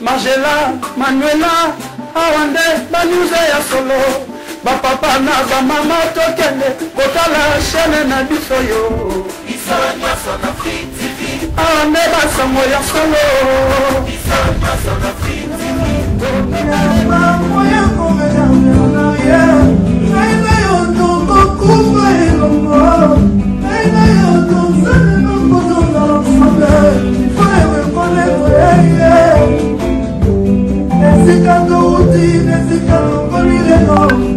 Magela, Manuela, Awande, Banuze ya solo. Papa na ba mama tokende, kotala chaîne na biso yo. Isanya sona Free TV. Awande basango ya solo. Isanya sona Free TV. Moya komena na ya. Naina yo to kuba elongo. Naina yo to sana no kono na sabe. Forever forever. Nesika to uti, nesika to kolileno.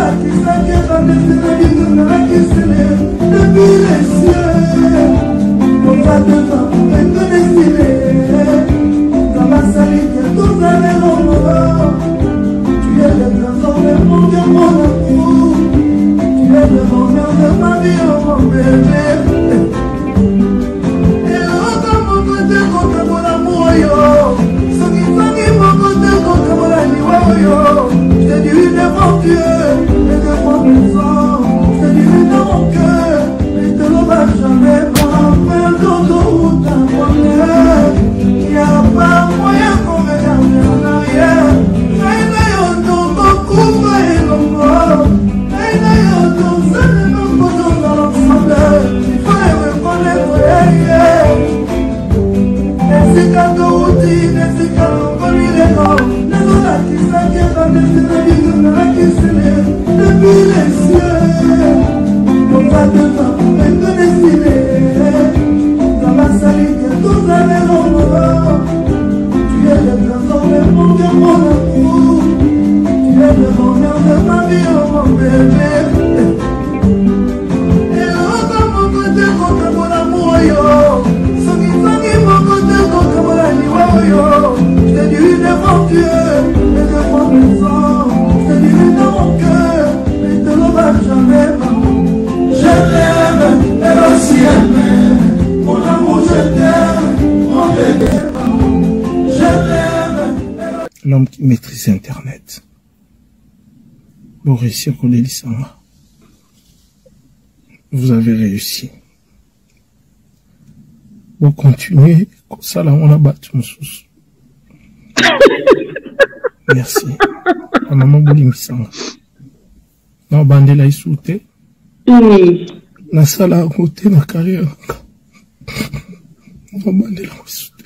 Depuis les cieux, on va devant un destiné. Dans ma salite, tout à l'heure, tu es le trésor de mon Dieu, mon amour. Tu es le bonheur de ma vie, oh mon bébé. Et l'autre, mon côté, contre mon amour, yo. Ce qui fait mon côté, contre mon amour, yo. C'est d'une aventure. C'est du dans mon cœur, mais te l'on va jamais faire d'autoroute à moi. Il n'y a pas moyen qu'on me garde en arrière. Naina yo to kuba elongo. Naina yo to sana no kono na l'ensemble. Il faut me connaître. Nesika to uti, nesika to kolileno. Nezola kisaki ba nesina bigo na kisene. Depuis les cieux, on va devant un destiné. Dans ma salite, tout à l'heure, tu es le trésor de mon cœur, mon amour. Tu es le bonheur de ma vie, oh mon bébé. Et l'autre, mon côté, contre mon amour, yo. Ce qui fait mon côté, contre mon amour, yo. C'est d'une aventure, et de mon sang. C'est d'une dans mon cœur. Jamais je t'aime, elle aussi aime. Mon amour, je t'aime, mon bébé. Je t'aime. L'homme qui maîtrise Internet. Bon, réussir qu'on est lycéen. Vous avez réussi. Bon, continuez. Comme ça, là, on a battu mon sous. Merci. La maman Boulimisanga. Na bandela isute. Na sala côté na carrière. Na bandela isute.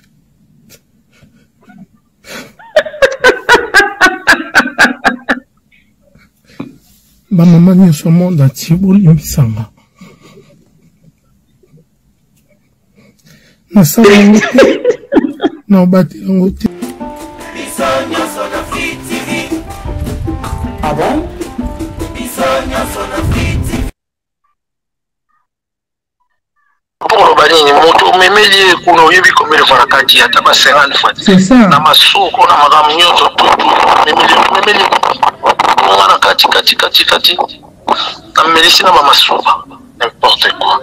Ba maman ni so monde entier bolimisanga. Na sala côté. Na batela côté. Isanya sona Free TV. Ah bon? Pour banini moto memeli kuno yebi komele farakati ata ba 50 fois. C'est ça. Na masoko na magamu nyoto tutu memeli ngana kati. Na melisi na mama soba. N'importe quoi.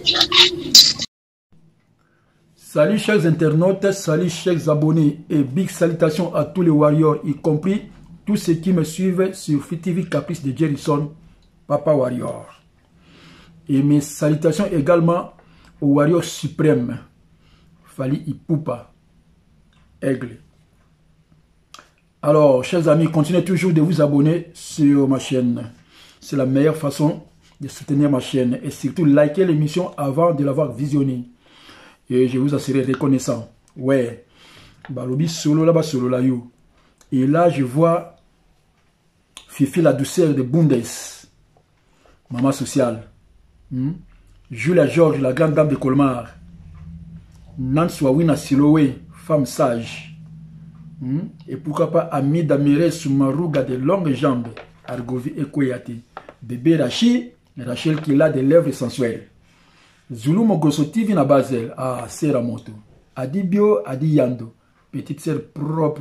Salut chers internautes, salut chers abonnés et big salutations à tous les warriors, y compris tous ceux qui me suivent sur Free TV Caprice de Jerison, Papa Warrior. Et mes salutations également au Warrior suprême, Fali Ipupa, Aigle. Alors, chers amis, continuez toujours de vous abonner sur ma chaîne. C'est la meilleure façon de soutenir ma chaîne. Et surtout, likez l'émission avant de l'avoir visionnée. Et je vous en serai reconnaissant. Ouais. Balobi solo là-bas, solo là, yo. Et là, je vois Fifi la douceur de Bundes, maman sociale. Julia Georges, la grande dame de Colmar. Nancy Wawina Silowe, femme sage. Et pourquoi pas Amida Mire Soumarouga de longues jambes, Argovi Ekoyate. Bébé Rachid, Rachel qui a des lèvres sensuelles. Zulu Mogoso TV na Basel, Seramoto. Adi Bio, Adi Yando, petite sœur propre.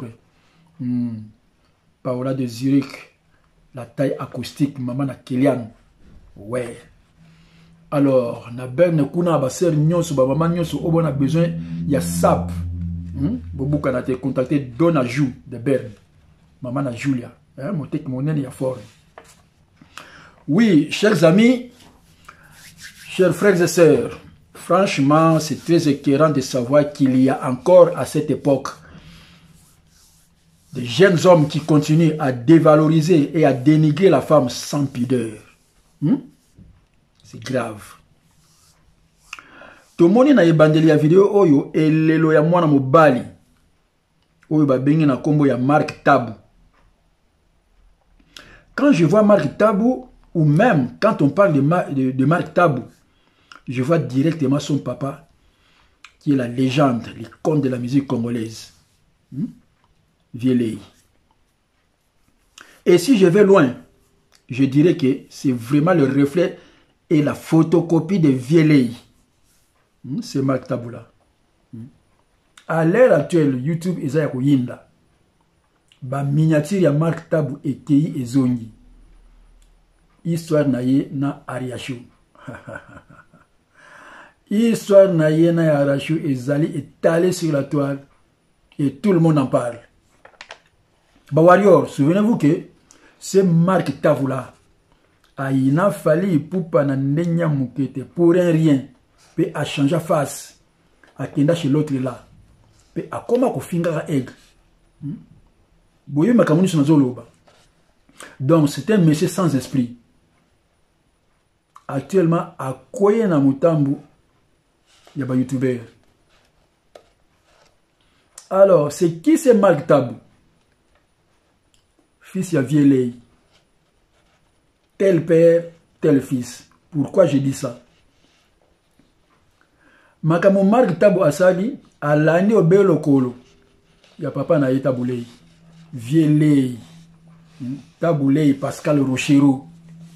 Paola de Zurich, la taille acoustique, maman na Kilian. Ouais. Alors, na berne kuna ba sœur nyonso, ba maman nyonso, on a besoin, il y a sap. Bobo kana te contacter Donna Jou de Berne. Maman na Julia. Mon tek mon il y a fort. Oui, chers amis, chers frères et sœurs, franchement, c'est très écœurant de savoir qu'il y a encore à cette époque Des jeunes hommes qui continuent à dévaloriser et à dénigrer la femme sans pudeur. C'est grave. Tout le monde a bandeli la vidéo oyo et lelo ya mwana mobali. Oyo ba bengi na kombo ya Mark Tabou. Quand je vois Mark Tabou, ou même quand on parle de Mark Tabou, je vois directement son papa, qui est la légende, l'icône de la musique congolaise. Vieux. Et si je vais loin, je dirais que c'est vraiment le reflet et la photocopie de Vieux. C'est Mark Tabou là. À l'heure actuelle, YouTube est à Koyinda. Ba miniature ya Mark Tabou et Kei Ezongi. Histoire naye na Ariachou. Histoire naye na Ariachou ezali étalée sur la toile et tout le monde en parle. Ba warrior, souvenez-vous que ce Mark Tabou là a ina fallu poupa na ndenya mukete pour rien. Pe a changé face. A kenda chez l'autre là. Pe a koma ko finga aigle. Boye makamuni sur nazoloba. Donc c'est un monsieur sans esprit. Actuellement à koye na mutambu ya ba youtubeur. Alors c'est qui c'est Mark Tabou? Fils ya Vieux. Tel père, tel fils. Pourquoi je dis ça? Makamo Mark Tabou asali alani obelo kolo. Ya papa na ye Taboulei. Vieux Taboulei Pascal Rochero.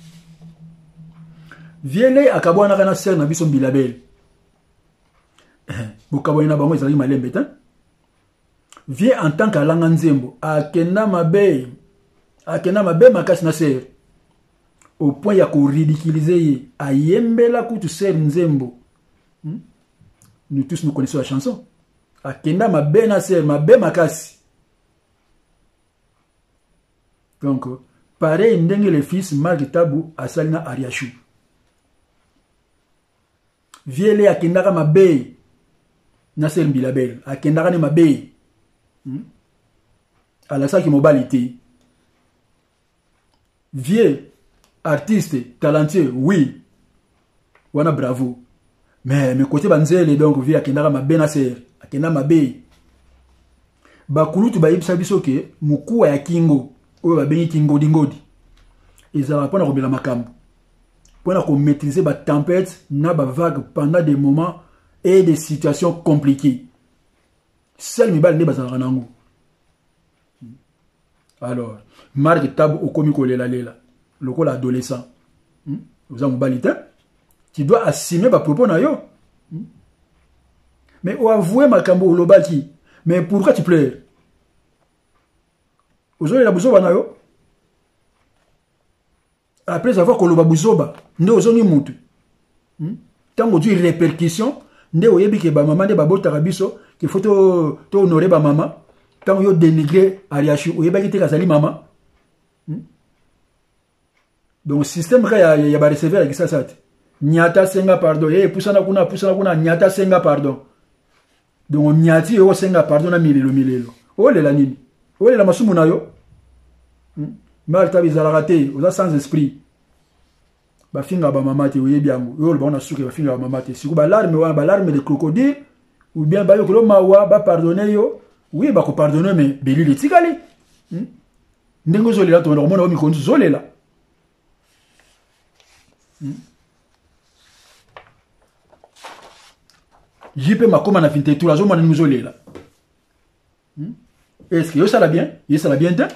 Vieux akabwana kana ser na biso Bilabel. Bokabwana na bango ezali malembe tan. Vieux en tant qu'alanga nzembo akenda mabe makasi na ser. Au point ya ko ridiculiser ayembela kutu ser nzembo. Nous tous nous connaissons la chanson. Akenda mabe na ser mabe makasi. Donc, pareil, ndenge le fils Mark Tabou asalina Ariachou. Vieux akendaka mabe na ser Bilabel. Akendaka ne mabe. Alasaki mobilité. Vieux artiste, talentueux, oui. Wana bravo. Mais côté banzele donc vieux akendaka mabe na ser. Akenda mabe. Bakulutu bayibisa biso ke mukuwa ya kingo. Oyo babengi kingodi. Ezala pona kobela makambo. Pona ko maîtriser ba tempête na ba vague pendant des moments et des situations compliquées. Seul mibal ne bazala nango. Alors, Mark Tabou okomi kolela lela. Lokola adolescent. Vous avez balita. Tu dois assumer ba propos na yo. Mais ou avouer makambo olobaki. Mais pourquoi tu pleures? Aujourd'hui, la bouzoba na yo. Après avoir koloba bouzoba, nde ozongi mutu. Tango du répercussion, nde oyebi ke ba maman de babota biso, ke faut to honorer ba maman. Tango yo dénigrer Ariachou, oyeba ki te kazali maman. Donc système ya ba recevoir ki ça. Nyata senga pardon, pusana kuna nyata senga pardon. Donc nyati yo senga pardon na milelo. Ole la nini? Ole la masumu na yo. Mark Tabou izala raté, oza sans esprit. Ba finga ba mamate oyebi yango. Yo ba ona suke ba finga ba mamate. Siku ba larme de crocodile ou bien ba yo kolo mawa ba pardonner yo. Oui ba ko pardonner mais belili tikali. Ndengo zolela to mona o mi konzu zolela. JP makoma na finte tout la zo mona ni zolela. Est-ce que yo ça la bien? Yo ça la bien tant?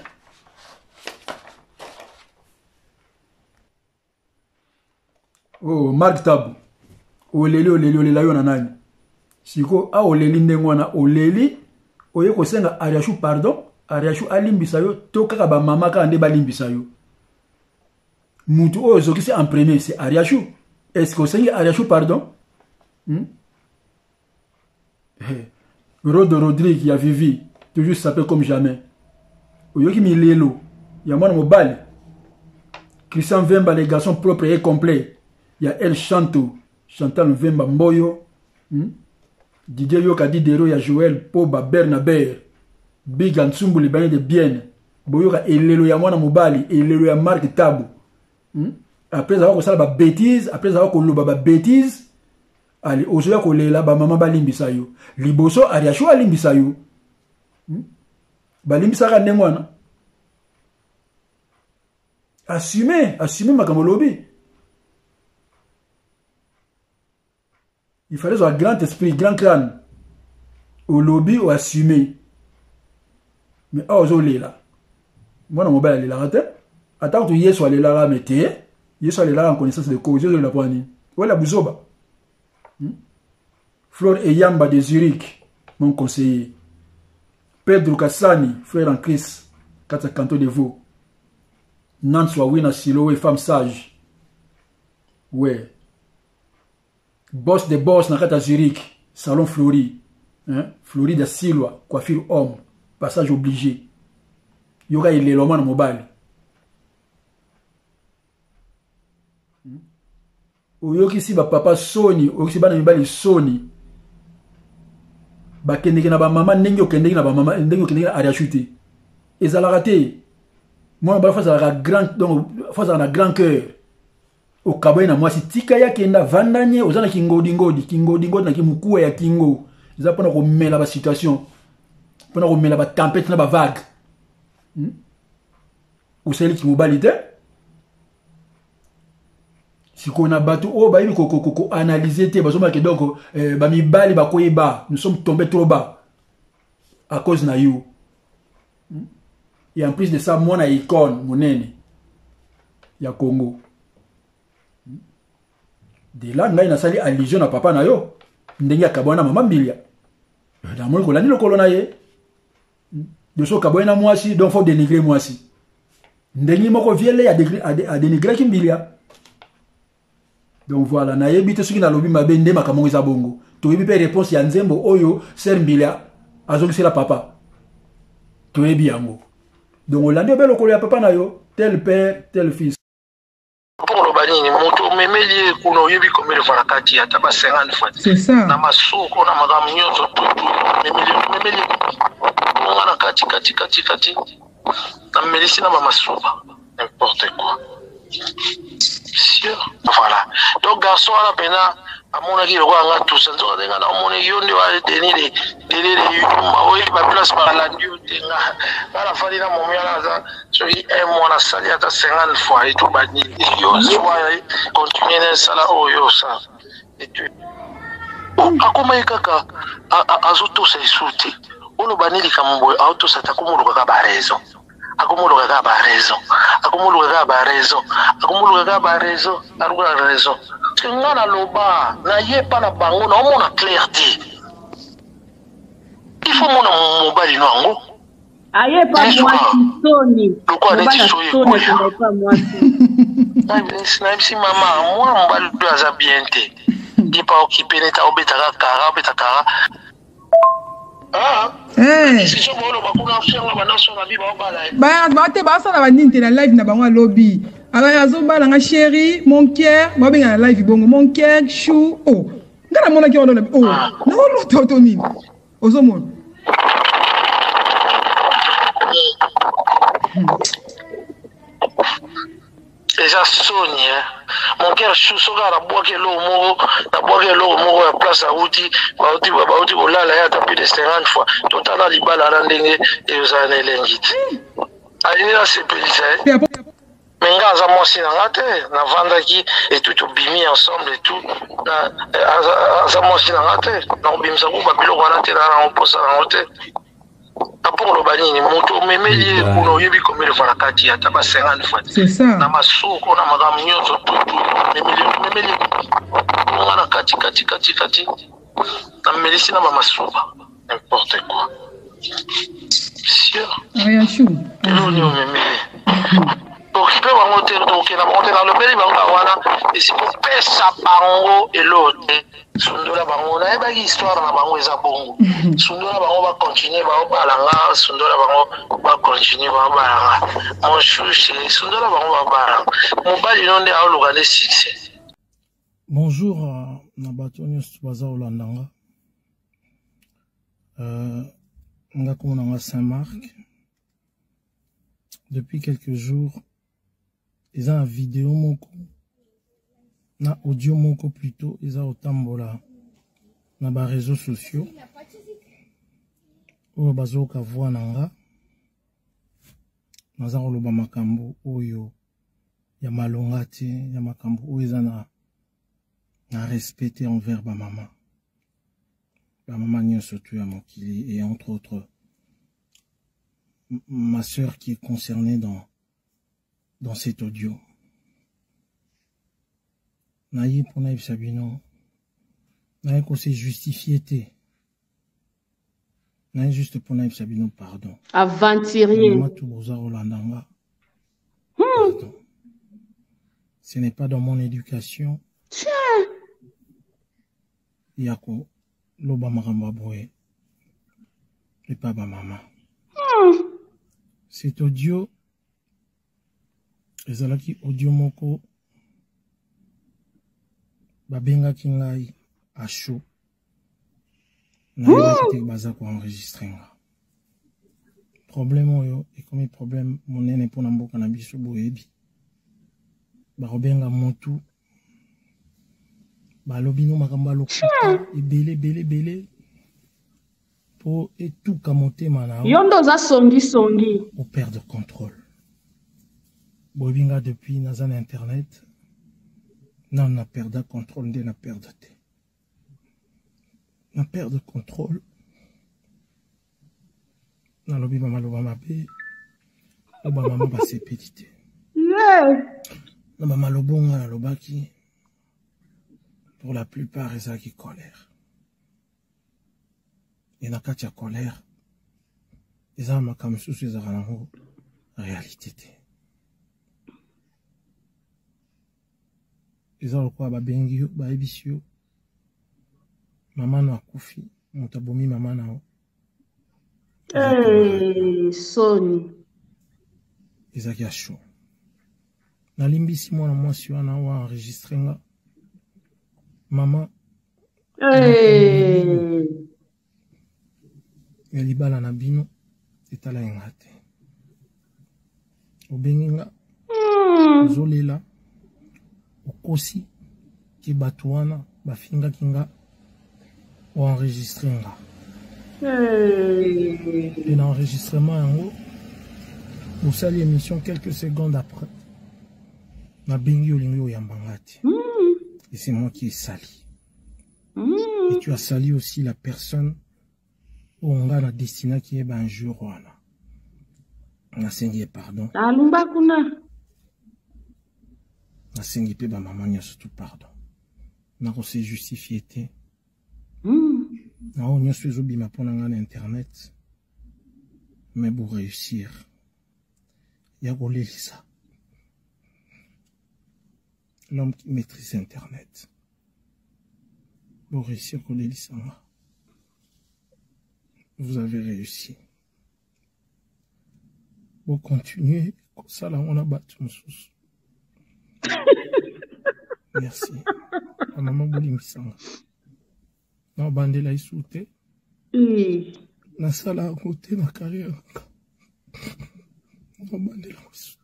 Oh, Mark Tabou. Oleli la yo na nani. Siko a oleli ndengwana oleli oye ko senga Ariachou pardon, Ariachou alimbisa yo to kaka ba mama ka ande balimbisa yo. Mutu o zokisi en premier c'est Ariachou. Est-ce que sengi Ariachou pardon? Rodo Rodrigue ya Vivi toujours s'appelle comme jamais. Oyoki milelo ya mwana mobali. Christian Vemba les garçons propres et complets. Il y a El Chanto, Chantal Vemba Mboyo, Didier Yoka Didero, il y a Joël Poba Bernaber, Biga Ntsumbu le bain de bien. Boyoka elelo ya mwana mobali, elelo ya Mark Tabu. Après avoir ça ba bêtise, après avoir ko loba ba bêtise, allez ozoya ko lela ba mama ba limbisa yo. Liboso ariasho alimbisa yo. Ba limbisa ka ndengwana. Assumer makambo lobi. Il fallait un grand esprit, grand crâne. Au lobby ou assumer. Mais oh là. Moi, mon mobile, il a raté. Attends, tu y es sur les lara, mais tu es sur les lara en connaissance de cause. Je la poignée. Où est la bouzoba? Flore Eyamba de Zurich, mon conseiller. Pedro Kassani, frère en Christ, 4 cantons de Vaud. Nance Wawina Siloé, femme sage. Ouais. Boss de boss, Nakata Zurich, salon Flori. Flori de Silwa, coiffure homme. Passage obligé. Yoga il est l'homme mobile. Oyoki si ba papa Sony, oyoki bana mibali Sony. Ba kendeki na ba mama ndenge okendeki na ba mama ndenge okendeki na ariachute. Ezala raté. Moi ba face à la grand donc face à la grand cœur. Au kaboy na mwasi tika ya kenda vandanye ozana kingodi na kimukuwa ya kingo. Eza pona ko mela ba situation. Pona ko mela ba tempête na ba vague. Useli ki mobilité. Si qu'on a battu oh ba ibi ko analyser te bazoma ke donc ba mibali ba koyeba nous sommes tombés trop bas à cause na you. Et en plus de ça moi na icône monene ya Congo. De là ngai na sali allusion na papa na yo ndenge akabwana mama mbilia. Da mo ko lani lokolo na ye. De so kabwana mwasi donc faut dénigrer mwasi. Ndenge moko viele a dénigrer kimbilia. Donc voilà, na yebite soki na lobi mabe nde makambo eza bongo. To yebi pe réponse ya nzembo oyo ser mbilia azongisela papa. To yebi yango. Donc olandi obelo ko ya papa na yo, tel père, tel fils. Pour le banini, moto memeli kuno yebi komele farakati ata ba 50 fois. C'est ça. Na masoko na magamu nyoto tutu memeli. Ngana kati. Na melisi na mama soba. N'importe quoi. Sûr. Voilà. Donc garçon à la peine à mon avis le roi a tout ça. Donc on mon avis on doit tenir les ma place par la nuit tenga. La famille na mon mia là so un mois la salle à 50 fois et tout bani. Yo soit continuer dans ça là yo ça. Et tu akoma ikaka azoto ça insulté. On le bani likambo auto ça takomo ka ba raison. Akumuluka ka ba raison. Ngana loba na yepa na bango na omona clarté. Il faut mona mobali no ango. Ayepa mwasi Sony. Lokwa neti soye kwa mwasi. Si mama moi mbali do aza bien te. Ipa occupé neta obeta kara. basala banini na live na bango lobby azobala nga chéri mon cœur babenga na live bongo mon cœur chou oh ngana mona ki ona oh na loto nini ozomona déjà Sony mon cœur chou soka na boke lo moko ya place à outi bauti kolala ya tapis de 50 fois totala libala na ndenge ezana elengi ali na sepelisa menga aza mwasi na nga te na vandaki et tout obimi ensemble et tout aza mwasi na nga te na obimisa ko babiloko wana te na mposa na te. Pour le banini, moto memeli kuno yebi komele farakati ata ba 50 fois. C'est ça. Na masoko na magamu nyoto tutu memeli. Ngana kati. Na melisi na mama soba. N'importe quoi. Sûr. Rien chou. Non memeli. Occupé bango te donc na monter dans le beli bango wana et c'est pour pesa bango et l'autre. Sundola bango na eba histoire na bango eza bongo. Sundola bango va continuer ba balanga, sundola bango va continuer ba balanga. Mon chouche, sundola bango ba balanga. Mobali non de a logale succès. Bonjour na bato nyonso baza olandanga. Ngakonanga Saint-Marc. Depuis quelques jours, ils ont une vidéo moko, na audio moko plutôt, ils ont otambola na ba réseaux sociaux. Oyo bazoka voix nanga. Naza koloba makambo oyo ya malonga te, ya makambo oyo eza na respecté envers ba maman. Ba maman nyonso tu ya mokili et entre autres ma sœur qui est concernée dans cet audio. Naïe pour naïe sabino. Naïe qu'on s'est justifié te. Naïe juste pour naïe sabino pardon. Aventurier. Pardon. Ce n'est pas dans mon éducation. Yako loba maramba boye. Et pas ba maman. Cet audio, ezalaki audio moko babenga kingai à chaud. Na yaki baza ko enregistrer nga. Problème oyo et comme problème monene pona mboka na biso boyebi. Ba robenga motu. Ba lobino makamba lokuta belé. Et tout kamote mana. Yondo za songi. Au perdre contrôle. Bobinga depuis nazan internet. Non, na perdre contrôle de na perdre te. Na perdre contrôle. Na lobi mama loba mabe. Loba mama ba se petite. Na mama lobonga na lobaki. Pour la plupart eza qui colère. Et na kati ya colère, eza makambo susu ezaka nango réalité te. Eza lokola babengi yo, bayebisi yo, mama no akufi, moto abomi mama na yo. Soni. Ezaki ya chaud. Nalimbisi mwana mwasi wana wa enregistré nga. Mama. Libala na bino etala engate obenginga zolela okosi ki batuana bafinga kinga o enregistré nga et l'enregistrement yango vous sali émission quelques secondes après na bengi olingi oyambangati et c'est moi qui ai sali et tu as sali aussi la personne on a la destinée qui est un jour. On a saigné pardon. Alumba kuna. On a saigné pe ba maman nya surtout pardon. On a aussi justifié te. Na on y a su zobima pona nga internet. Mais pour réussir, il y a ça. L'homme qui maîtrise internet. Pour réussir ça. Vous avez réussi. Vous continuez, comme ça là on a battu mon sous. Merci. La maman Boulimisanga. Na bande la isouté. Na sala à côté na carrière. Na bande la isouté.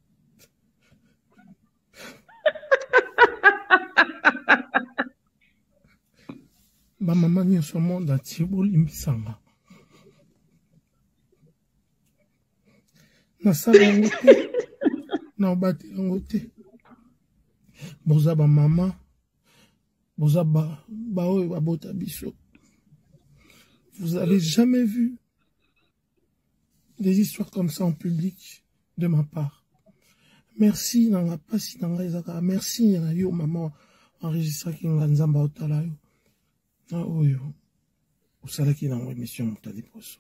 Ba maman ni so monde entier Boulimisanga. Na sala yango te na obate yango te boza ba mama boza ba oyo babota biso. Vous avez jamais vu des histoires comme ça en public de ma part. Merci nanga pasi nanga ezaka merci na yo maman enregistré ki nganzamba otala yo na oyo osalaki na émission motali poso.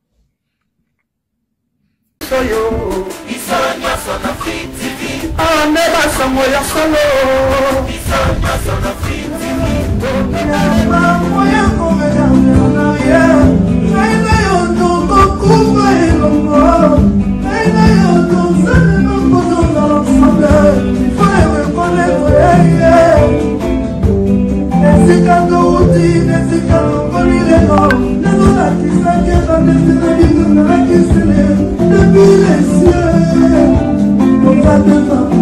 Isanya sana Free TV. Ane basango ya solo. Isanya sana Free TV. Moya komeja na ya. Naina yo to kuba elongo. Naina yo to sana kozo na samba. Forever forever. Nesika to uti nesika kolile no. Nazo la kisake ba nesika te frappe